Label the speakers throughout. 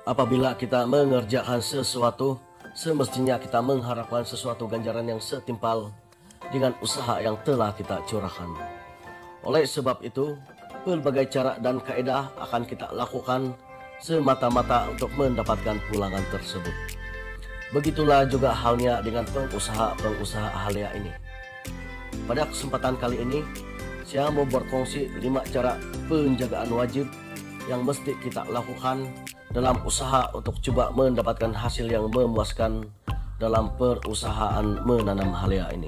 Speaker 1: Apabila kita mengerjakan sesuatu, semestinya kita mengharapkan sesuatu ganjaran yang setimpal dengan usaha yang telah kita curahkan. Oleh sebab itu, berbagai cara dan kaedah akan kita lakukan semata-mata untuk mendapatkan pulangan tersebut. Begitulah juga halnya dengan pengusaha-pengusaha halia ini. Pada kesempatan kali ini, saya mau berkongsi 5 cara penjagaan wajib yang mesti kita lakukan dalam usaha untuk coba mendapatkan hasil yang memuaskan dalam perusahaan menanam halia ini.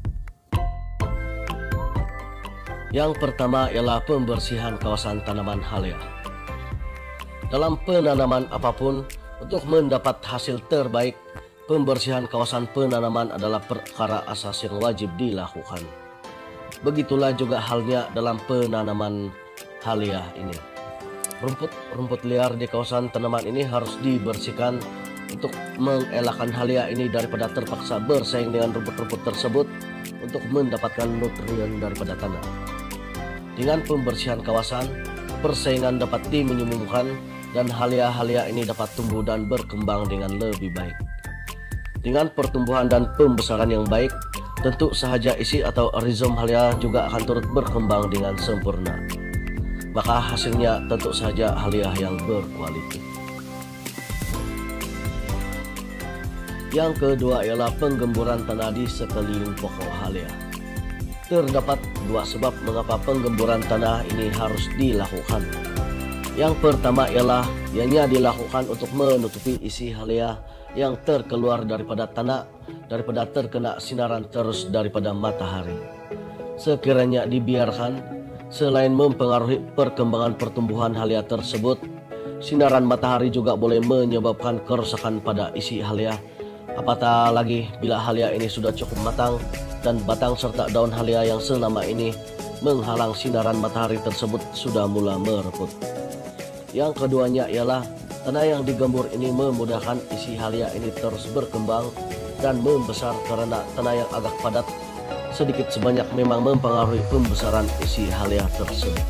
Speaker 1: Yang pertama ialah pembersihan kawasan tanaman halia. Dalam penanaman apapun, untuk mendapat hasil terbaik, pembersihan kawasan penanaman adalah perkara asas yang wajib dilakukan. Begitulah juga halnya dalam penanaman halia ini. Rumput liar di kawasan tanaman ini harus dibersihkan untuk mengelakkan halia ini daripada terpaksa bersaing dengan rumput-rumput tersebut untuk mendapatkan nutrien daripada tanah. Dengan pembersihan kawasan, persaingan dapat diminimumkan dan halia-halia ini dapat tumbuh dan berkembang dengan lebih baik. Dengan pertumbuhan dan pembesaran yang baik, tentu sahaja isi atau rizom halia juga akan turut berkembang dengan sempurna. Maka hasilnya tentu saja halia yang berkualitas. Yang kedua ialah penggemburan tanah di sekeliling pokok halia. Terdapat 2 sebab mengapa penggemburan tanah ini harus dilakukan. Yang pertama ialah ianya dilakukan untuk menutupi isi halia yang terkeluar daripada tanah daripada terkena sinaran terus daripada matahari. Sekiranya dibiarkan, selain mempengaruhi perkembangan pertumbuhan halia tersebut, sinaran matahari juga boleh menyebabkan kerusakan pada isi halia. Apatah lagi bila halia ini sudah cukup matang dan batang serta daun halia yang selama ini menghalang sinaran matahari tersebut sudah mulai mereput. Yang keduanya ialah tanah yang digembur ini memudahkan isi halia ini terus berkembang dan membesar karena tanah yang agak padat sedikit sebanyak memang mempengaruhi pembesaran isi halia tersebut.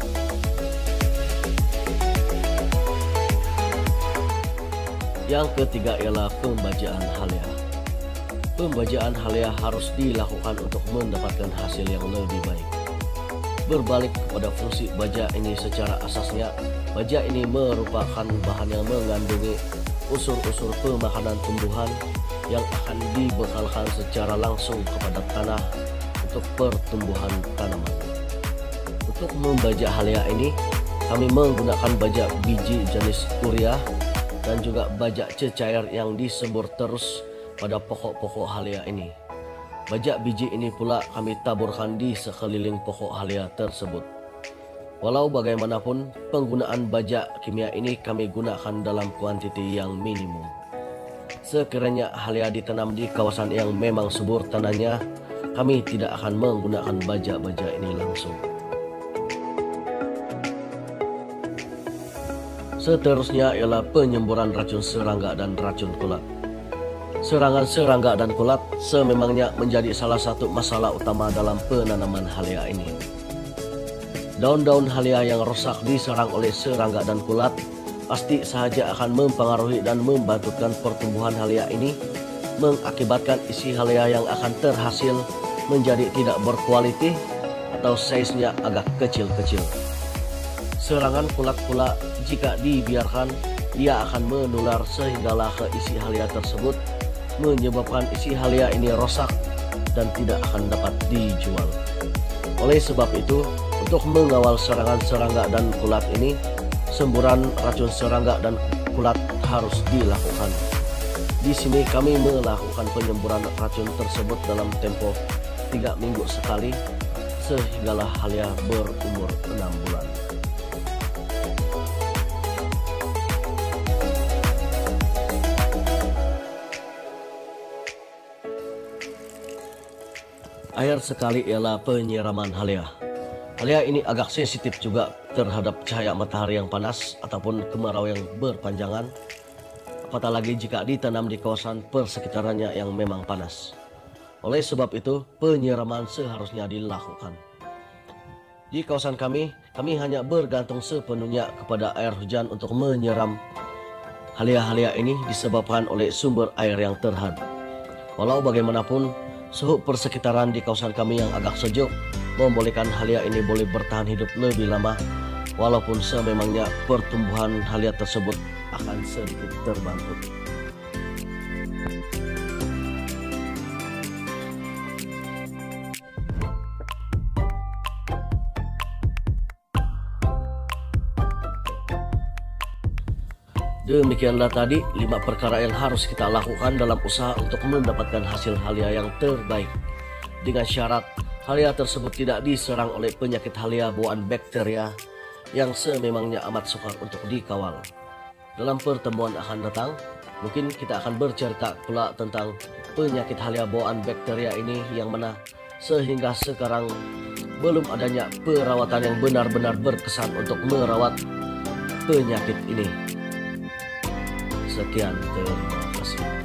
Speaker 1: Yang ketiga ialah pembajaan halia. Pembajaan halia harus dilakukan untuk mendapatkan hasil yang lebih baik. Berbalik kepada fungsi baja ini, secara asasnya baja ini merupakan bahan yang mengandungi unsur-unsur pemakanan tumbuhan yang akan dibekalkan secara langsung kepada tanah untuk pertumbuhan tanaman. Untuk membaja halia ini, kami menggunakan baja biji jenis urea dan juga baja cecair yang disembur terus pada pokok-pokok halia ini. Bajak biji ini pula kami taburkan di sekeliling pokok halia tersebut. Walau bagaimanapun, penggunaan bajak kimia ini kami gunakan dalam kuantiti yang minimum. Sekiranya halia ditanam di kawasan yang memang subur tanahnya, kami tidak akan menggunakan bajak-bajak ini langsung. Seterusnya ialah penyemburan racun serangga dan racun kulat. Serangan serangga dan kulat sememangnya menjadi salah satu masalah utama dalam penanaman halia ini. Daun-daun halia yang rusak diserang oleh serangga dan kulat pasti sahaja akan mempengaruhi dan membangkitkan pertumbuhan halia ini, mengakibatkan isi halia yang akan terhasil menjadi tidak berkualitas atau size-nya agak kecil-kecil. Serangan kulat pula jika dibiarkan, ia akan menular sehinggalah ke isi halia tersebut, menyebabkan isi halia ini rusak dan tidak akan dapat dijual. Oleh sebab itu, untuk mengawal serangan serangga dan kulat ini, semburan racun serangga dan kulat harus dilakukan. Di sini kami melakukan penyemburan racun tersebut dalam tempo 3 minggu sekali, sehinggalah halia berumur 6 bulan. Akhir sekali ialah penyiraman halia. Halia ini agak sensitif juga terhadap cahaya matahari yang panas ataupun kemarau yang berpanjangan, apatah lagi jika ditanam di kawasan persekitarannya yang memang panas. Oleh sebab itu, penyiraman seharusnya dilakukan. Di kawasan kami hanya bergantung sepenuhnya kepada air hujan untuk menyiram Halia-halia ini disebabkan oleh sumber air yang terhad. Walau bagaimanapun, suhu persekitaran di kawasan kami yang agak sejuk membolehkan halia ini boleh bertahan hidup lebih lama, walaupun sememangnya pertumbuhan halia tersebut akan sedikit terbantu. Demikianlah tadi 5 perkara yang harus kita lakukan dalam usaha untuk mendapatkan hasil halia yang terbaik. Dengan syarat halia tersebut tidak diserang oleh penyakit halia bawaan bakteria yang sememangnya amat sukar untuk dikawal. Dalam pertemuan akan datang, mungkin kita akan bercerita pula tentang penyakit halia bawaan bakteria ini yang mana sehingga sekarang belum adanya perawatan yang benar-benar berkesan untuk merawat penyakit ini. Sekian, terima kasih.